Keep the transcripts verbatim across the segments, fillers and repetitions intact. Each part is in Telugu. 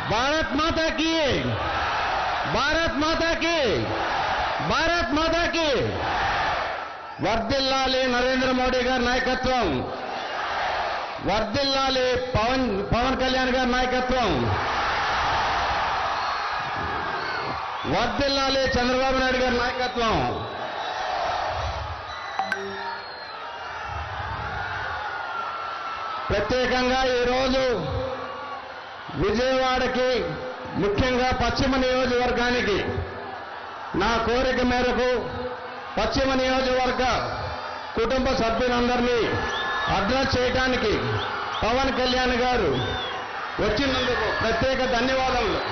భారత్ మాతా కీ భారత్ మాతా కీ భారత్ మాతా కీ వర్ధిల్లాలి నరేంద్ర మోడీ గారి నాయకత్వం, వర్ధిల్లాలి పవన్ పవన్ కళ్యాణ్ గారి నాయకత్వం, వర్ధిల్లాలి చంద్రబాబు నాయుడు గారి నాయకత్వం. ప్రత్యేకంగా ఈరోజు విజయవాడకి, ముఖ్యంగా పశ్చిమ నియోజకవర్గానికి నా కోరిక మేరకు పశ్చిమ నియోజకవర్గ కుటుంబ సభ్యులందరినీ అడ్రస్ చేయడానికి పవన్ కళ్యాణ్ గారు వచ్చినందుకు ప్రత్యేక ధన్యవాదాలు.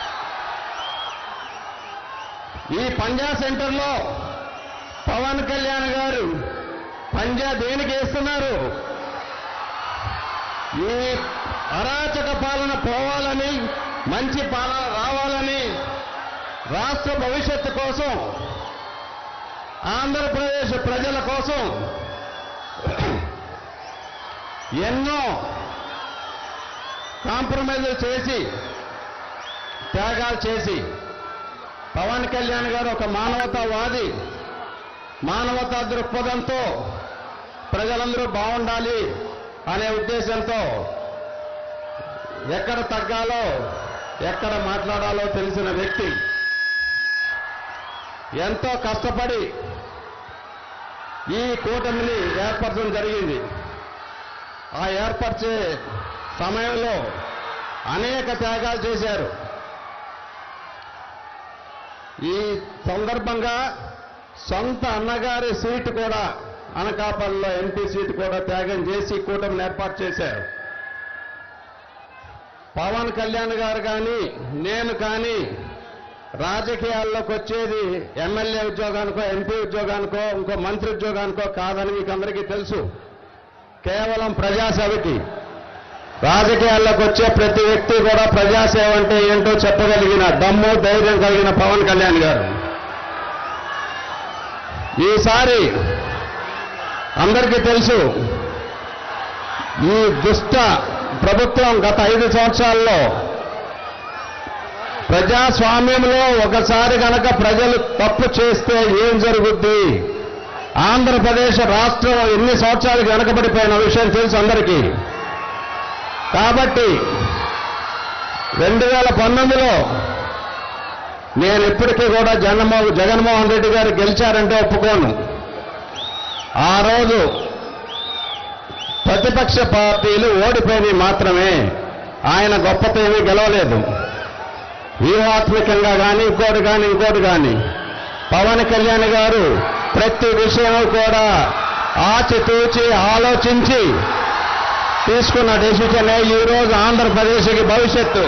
ఈ పంజా సెంటర్లో పవన్ కళ్యాణ్ గారు పంజా దేనికి వేస్తున్నారు? ఈ అరాచక పాలన పోవాలని, మంచి పాలన రావాలని, రాష్ట్ర భవిష్యత్తు కోసం, ఆంధ్రప్రదేశ్ ప్రజల కోసం ఎన్నో కాంప్రమైజులు చేసి, త్యాగాలు చేసి పవన్ కళ్యాణ్ గారు ఒక మానవతావాది, మానవతా దృక్పథంతో ప్రజలందరూ బాగుండాలి అనే ఉద్దేశంతో ఎక్కడ తగ్గాలో, ఎక్కడ మాట్లాడాలో తెలిసిన వ్యక్తి. ఎంతో కష్టపడి ఈ కూటమిని ఏర్పరచడం జరిగింది. ఆ ఏర్పరిచే సమయంలో అనేక త్యాగాలు చేశారు. ఈ సందర్భంగా సొంత అన్నగారి సీటు కూడా, అనకాపల్లిలో ఎంపీ సీటు కూడా త్యాగం చేసి కూటమిని ఏర్పాటు చేశారు. పవన్ కళ్యాణ్ గారు కానీ, నేను కానీ రాజకీయాల్లోకి వచ్చేది ఎమ్మెల్యే ఉద్యోగానికో, ఎంపీ ఉద్యోగానికో, ఇంకో మంత్రి ఉద్యోగానికో కాదని మీకు అందరికీ తెలుసు. కేవలం ప్రజాసేవకి. రాజకీయాల్లోకి వచ్చే ప్రతి వ్యక్తి కూడా ప్రజాసేవ అంటే ఏంటో చెప్పగలిగిన దమ్ము, ధైర్యం కలిగిన పవన్ కళ్యాణ్ గారు. ఈసారి అందరికీ తెలుసు, ఈ దుష్ట ప్రభుత్వం గత ఐదు సంవత్సరాల్లో ప్రజాస్వామ్యంలో ఒకసారి గనక ప్రజలు తప్పు చేస్తే ఏం జరుగుద్ది, ఆంధ్రప్రదేశ్ రాష్ట్రం ఎన్ని సంవత్సరాలు వెనకబడిపోయిన విషయం తెలుసు అందరికీ. కాబట్టి రెండు వేల పంతొమ్మిదిలో నేను ఇప్పటికీ కూడా జగన్మో జగన్మోహన్ రెడ్డి గారు గెలిచారంటే ఒప్పుకోను. ఆ రోజు ప్రతిపక్ష పార్టీలు ఓడిపోయినవి మాత్రమే, ఆయన గొప్పతో ఏమీ గెలవలేదు. వ్యూహాత్మకంగా కానీ, ఇంకోటి కానీ ఇంకోటి కానీ పవన్ కళ్యాణ్ గారు ప్రతి విషయం కూడా ఆచితూచి ఆలోచించి తీసుకున్న డెసిషనే ఈరోజు ఆంధ్రప్రదేశ్కి భవిష్యత్తు.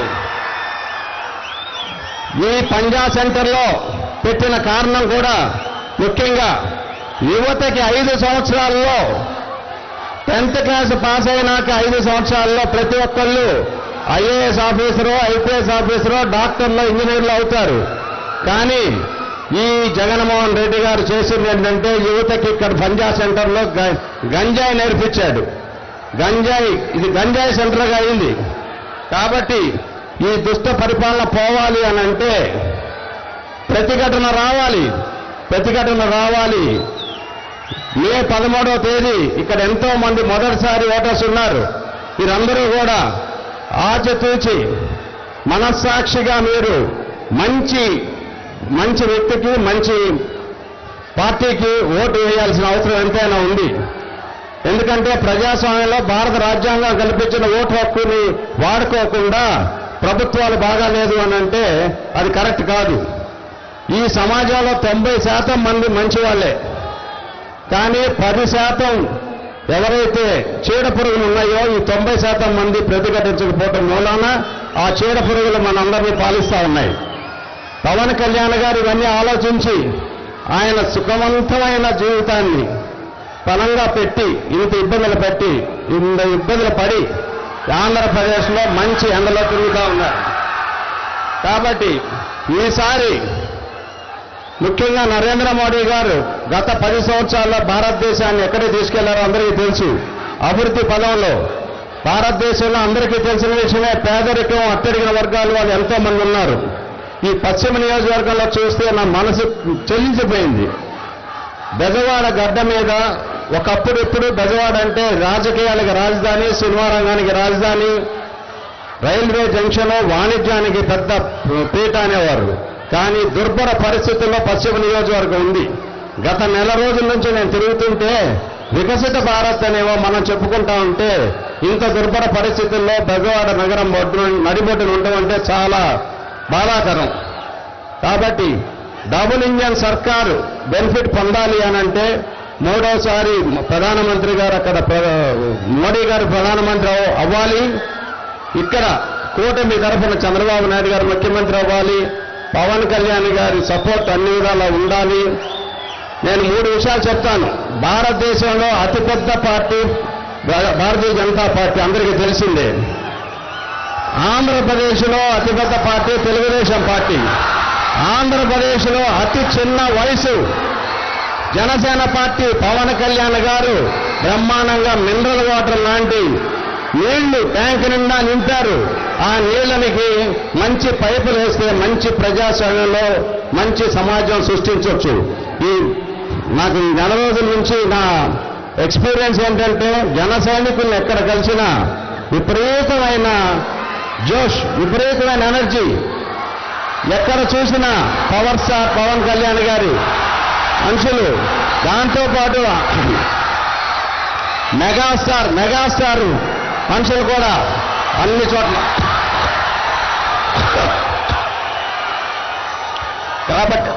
ఈ పంజా సెంటర్లో పెట్టిన కారణం కూడా ముఖ్యంగా యువతకి ఐదు సంవత్సరాల్లో టెన్త్ క్లాస్ పాస్ అయినాక ఐదు సంవత్సరాల్లో ప్రతి ఒక్కళ్ళు ఐఏఎస్ ఆఫీసరో, ఐపీఎస్ ఆఫీసరో, డాక్టర్లో, ఇంజనీర్లు అవుతారు. కానీ ఈ జగన్మోహన్ రెడ్డి గారు చేసింది ఏంటంటే యువతకి ఇక్కడ పంజా సెంటర్లో గంజాయి నేర్పించాడు. గంజాయి ఇది గంజాయి సెంటర్గా అయింది. కాబట్టి ఈ దుష్ట పరిపాలన పోవాలి అని అంటే ప్రతిఘటన రావాలి, ప్రతిఘటన రావాలి. మే పదమూడవ తేదీ ఇక్కడ ఎంతో మంది మొదటిసారి ఓటర్స్ ఉన్నారు. మీరందరూ కూడా ఆచితూచి మనస్సాక్షిగా మీరు మంచి మంచి వ్యక్తికి, మంచి పార్టీకి ఓటు వేయాల్సిన అవసరం ఎంతైనా ఉంది. ఎందుకంటే ప్రజాస్వామ్యంలో భారత రాజ్యాంగం కల్పించిన ఓటు హక్కుని వాడుకోకుండా ప్రభుత్వాలు బాగాలేదు అని అంటే అది కరెక్ట్ కాదు. ఈ సమాజంలో తొంభై శాతం మంది మంచి వాళ్ళే, కానీ పది శాతం ఎవరైతే చీడ పురుగులు ఉన్నాయో ఈ తొంభై శాతం మంది ప్రతిఘటించకపోవటం మూలాన ఆ చీడ పురుగులు మనందరినీ పాలిస్తా ఉన్నాయి. పవన్ కళ్యాణ్ గారు ఇవన్నీ ఆలోచించి ఆయన సుఖవంతమైన జీవితాన్ని పనంగా పెట్టి, ఇంత ఇబ్బందులు పెట్టి, ఇంత ఇబ్బందులు పడి ఆంధ్రప్రదేశ్లో మంచి ఎండలో తిరుగుతూ ఉన్నారు. కాబట్టి ఈసారి ముఖ్యంగా నరేంద్ర మోడీ గారు గత పది సంవత్సరాల్లో భారతదేశాన్ని ఎక్కడికి తీసుకెళ్లారో అందరికీ తెలుసు. అభివృద్ధి పదంలో భారతదేశంలో అందరికీ తెలిసిన విషయమే, పేదరికం, అట్టడిగిన వర్గాలు వాళ్ళు ఎంతో మంది ఉన్నారు. ఈ పశ్చిమ నియోజకవర్గంలో చూస్తే నా మనసు చెల్లించిపోయింది. బెజవాడ గడ్డ మీద ఒకప్పుడు ఇప్పుడు బెజవాడ అంటే రాజకీయాలకు రాజధాని, సినిమా రంగానికి రాజధాని, రైల్వే జంక్షన్, వాణిజ్యానికి పెద్ద పీట అనేవారు. కానీ దుర్భర పరిస్థితుల్లో పశ్చిమ నియోజకవర్గం ఉంది. గత నెల రోజుల నుంచి నేను తిరుగుతుంటే వికసిత భారత్ అనేవో మనం చెప్పుకుంటా ఉంటే ఇంత దుర్భర పరిస్థితుల్లో బెజవాడ నగరం నడిబొడ్డున ఉండడం అంటే చాలా బాధాకరం. కాబట్టి డబుల్ ఇంజన్ సర్కారు బెనిఫిట్ పొందాలి అనంటే మూడోసారి ప్రధానమంత్రి గారు అక్కడ మోడీ గారు ప్రధానమంత్రి అవ్వాలి, ఇక్కడ కూటమి తరఫున చంద్రబాబు నాయుడు గారు ముఖ్యమంత్రి అవ్వాలి, పవన్ కళ్యాణ్ గారి సపోర్ట్ అన్ని విధాలా ఉండాలి. నేను మూడు విషయాలు చెప్తాను. భారతదేశంలో అతిపెద్ద పార్టీ భారతీయ జనతా పార్టీ అందరికీ తెలిసిందే. ఆంధ్రప్రదేశ్లో అతిపెద్ద పార్టీ తెలుగుదేశం పార్టీ. ఆంధ్రప్రదేశ్లో అతి చిన్న వయసు జనసేన పార్టీ పవన్ కళ్యాణ్ గారు బ్రహ్మాండంగా మినరల్ వాటర్ లాంటి నీళ్లు ట్యాంక్ నిండా నింపారు. ఆ నీళ్లనికి మంచి పైపులు వేస్తే మంచి ప్రజాస్వామ్యంలో మంచి సమాజం సృష్టించవచ్చు. ఈ నాకు నెల రోజుల నుంచి నా ఎక్స్పీరియన్స్ ఏంటంటే జన సైనికులను ఎక్కడ కలిసినా విపరీతమైన జోష్, విపరీతమైన ఎనర్జీ, ఎక్కడ చూసినా పవర్ స్టార్ పవన్ కళ్యాణ్ గారి మనుషులు, దాంతోపాటు మెగాస్టార్ మెగాస్టార్ మనుషులు కూడా అన్ని చోట్ల. కాబట్టి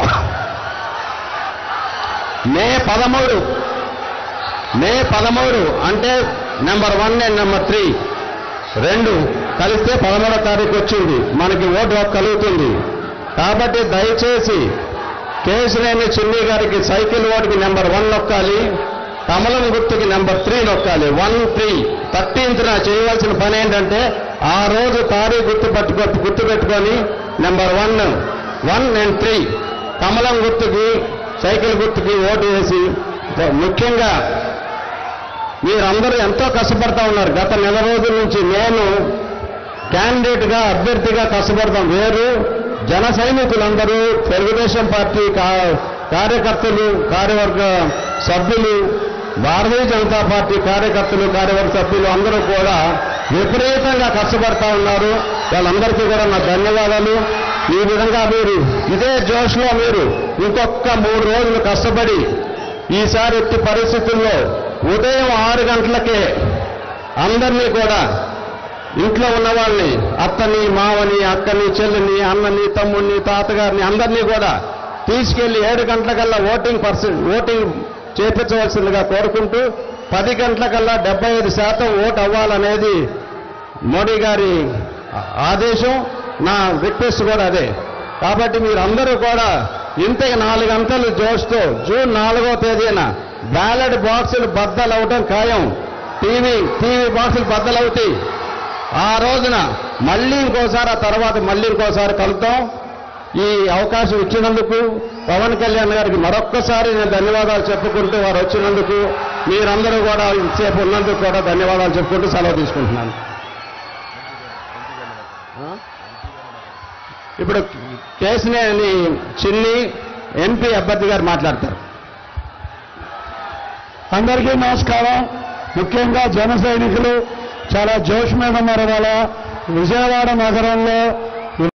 మే పదమూడు మే పదమూడు అంటే number one and number three రెండు కలిస్తే పదమూడో తారీఖు వచ్చింది, మనకి ఓటు హక్కు కలుగుతుంది. కాబట్టి దయచేసి కేశినేని చిన్ని గారికి సైకిల్ ఓటుకి నెంబర్ వన్ నొక్కాలి, కమలం గుర్తుకి నెంబర్ త్రీ నొక్కాలి. వన్ త్రీ థర్టీన్త్న చేయవలసిన పని ఏంటంటే ఆ రోజు తారీఖు గుర్తు పట్టుకో గుర్తు పెట్టుకొని number one one and three కమలం గుర్తుకి సైకిల్ గుర్తుకి ఓటు వేసి, ముఖ్యంగా మీరందరూ ఎంతో కష్టపడతా ఉన్నారు. గత నెల రోజుల నుంచి నేను క్యాండిడేట్గా అభ్యర్థిగా కష్టపడతాం. వేరు జన సైనికులందరూ తెలుగుదేశం పార్టీ కార్యకర్తలు, కార్యవర్గ సభ్యులు, భారతీయ జనతా పార్టీ కార్యకర్తలు, కార్యవర్గ సభ్యులు అందరూ కూడా విపరీతంగా కష్టపడతా ఉన్నారు. వాళ్ళందరికీ కూడా నా ధన్యవాదాలు. ఈ విధంగా మీరు ఇదే జోష్లో మీరు ఇంకొక మూడు రోజులు కష్టపడి ఈసారి ఎట్టి పరిస్థితుల్లో ఉదయం ఆరు గంటలకే అందరినీ కూడా ఇంట్లో ఉన్న వాళ్ళని, అత్తని, మావని, అక్కని, చెల్లిని, అన్నని, తమ్ముడిని, తాతగారిని అందరినీ కూడా తీసుకెళ్లి ఏడు గంటలకల్లా ఓటింగ్ పర్సెంట్ ఓటింగ్ చేపించవలసిందిగా కోరుకుంటూ పది గంటలకల్లా డెబ్బై ఐదు శాతం ఓటు అవ్వాలనేది మోడీ గారి ఆదేశం. నా రిక్వెస్ట్ కూడా అదే. కాబట్టి మీరందరూ కూడా ఇంతకి నాలుగు గంటలు జోష్తో జూన్ నాలుగో తేదీన బ్యాలెట్ బాక్సులు బద్దలవటం ఖాయం. టీవీ టీవీ బాక్సులు బద్దలవుతాయి. ఆ రోజున మళ్ళీ ఇంకోసారి, ఆ తర్వాత మళ్ళీ ఇంకోసారి కలుద్దాం. ఈ అవకాశం ఇచ్చినందుకు పవన్ కళ్యాణ్ గారికి మరొక్కసారి నేను ధన్యవాదాలు చెప్పుకుంటూ, వారు వచ్చినందుకు మీరందరూ కూడా ఇంతసేపు ఉన్నందుకు కూడా ధన్యవాదాలు చెప్పుకుంటూ సెలవు తీసుకుంటున్నాను. ఇప్పుడు కేశినేని చిన్ని ఎంపీ అభ్యర్థి గారు మాట్లాడతారు. అందరికీ నమస్కారం. ముఖ్యంగా జన సైనికులు చాలా జోష్ మీద ఉన్నారు. వాళ్ళ విజయవాడ నగరంలో